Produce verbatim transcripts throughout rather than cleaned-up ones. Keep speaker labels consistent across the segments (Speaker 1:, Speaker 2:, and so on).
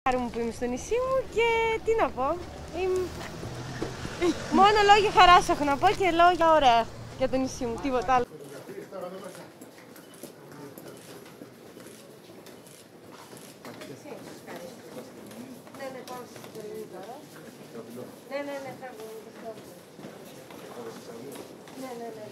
Speaker 1: Χάρη μου που είμαι στο νησί μου και τι να πω, είμαι... μόνο λόγια χαράς έχω να πω και λόγια ωραία για το νησί μου, τίποτα άλλο. Ναι, ναι, πάω στη Σιτελίνη τώρα. Ναι, ναι, ναι, φεύγω. Ναι, ναι, ναι.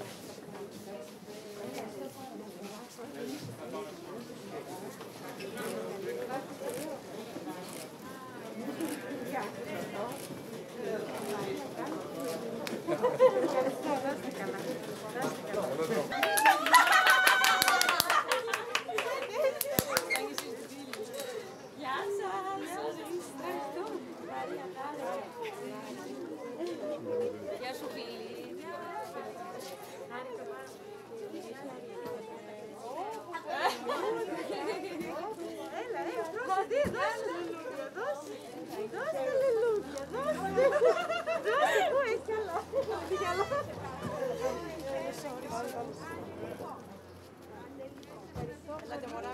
Speaker 2: Γεια σου, φίλη.
Speaker 1: Έλα, έλα, δώσε, δώσε λουλούδια, δώσε, δώσε λουλούδια, δώσε, δώσε, πού έχει καλό, έχει καλό.
Speaker 2: Ελάτε, μωρά.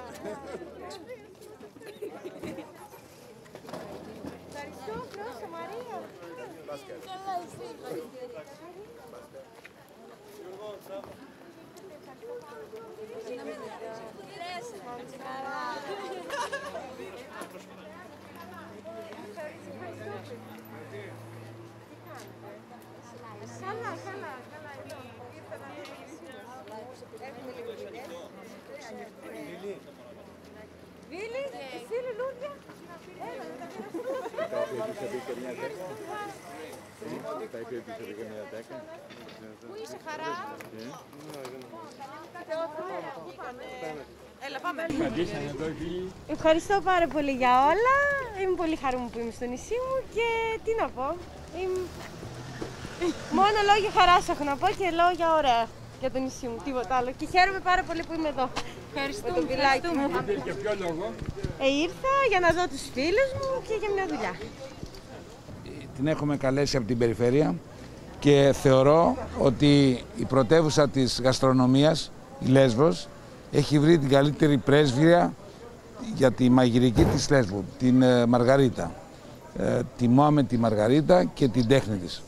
Speaker 1: Ευχαριστώ, Φρόσα, Μαρία.
Speaker 2: Καλά, εσύ.
Speaker 1: Καλά, καλά, καλά, εδώ. Ήρθα να δω έχουμε λίγο δουλειές. Βίλη, εσύ λουλούδια. Έλα, να τα πειράσουμε.
Speaker 2: Πού είσαι, χαρά? Έλα, πάμε.
Speaker 1: Ευχαριστώ πάρα πολύ για όλα. Είμαι πολύ χαρούμενη που είμαι στο νησί μου και τι να πω. Είμαι... μόνο λόγια χαράς έχω να πω και λόγια ωραία για το νησί μου, τίποτα άλλο. Και χαίρομαι πάρα πολύ που είμαι εδώ.
Speaker 2: Ευχαριστούμε.
Speaker 1: Με το πιλάκι μου.
Speaker 3: Για ποιο λόγο?
Speaker 1: Ε, ήρθα για να δω τους φίλους μου και για μια δουλειά.
Speaker 3: Την έχουμε καλέσει από την περιφέρεια και θεωρώ ότι η πρωτεύουσα της γαστρονομίας, η Λέσβος, έχει βρει την καλύτερη πρέσβυρα για τη μαγειρική της Λέσβου, την ε, Μαργαρίτα. Ε, τιμάμε τη Μαργαρίτα και την τέχνη της.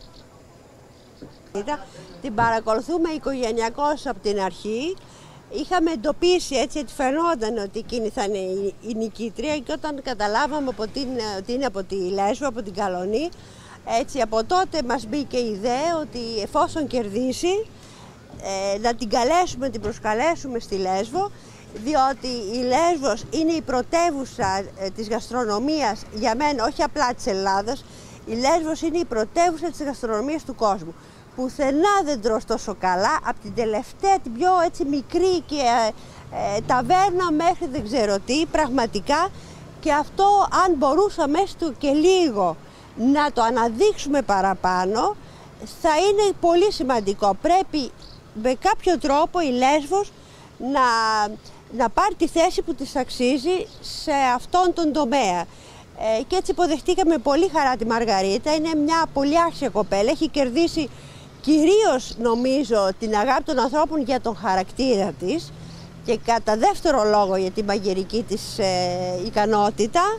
Speaker 4: Την παρακολουθούμε οικογενειακώς από την αρχή. Είχαμε εντοπίσει έτσι ότι φαινόταν ότι εκείνη θα είναι η νικήτρια και όταν καταλάβαμε από την, ότι είναι από τη Λέσβο, από την Καλονή, έτσι από τότε μας μπήκε η ιδέα ότι εφόσον κερδίσει ε, να την καλέσουμε, την προσκαλέσουμε στη Λέσβο, διότι η Λέσβος είναι η πρωτεύουσα ε, της γαστρονομίας για μένα, όχι απλά της Ελλάδας. Η Λέσβος είναι η πρωτεύουσα της γαστρονομίας του κόσμου. Πουθενά δεν τρως τόσο καλά, από την τελευταία, την πιο έτσι μικρή και ε, ε, ταβέρνα μέχρι δεν ξέρω τι, πραγματικά. Και αυτό αν μπορούσαμε έστω και λίγο να το αναδείξουμε παραπάνω, θα είναι πολύ σημαντικό. Πρέπει με κάποιο τρόπο η Λέσβος να, να πάρει τη θέση που της αξίζει σε αυτόν τον τομέα. Ε, και έτσι υποδεχτήκαμε πολύ χαρά τη Μαργαρίτα, είναι μια πολύ άξια κοπέλα, έχει κερδίσει κυρίως νομίζω την αγάπη των ανθρώπων για τον χαρακτήρα της και κατά δεύτερο λόγο για τη μαγειρική της ε, ικανότητα.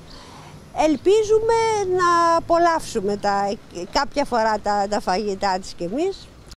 Speaker 4: Ελπίζουμε να απολαύσουμε τα, κάποια φορά τα, τα φαγητά της κι εμείς.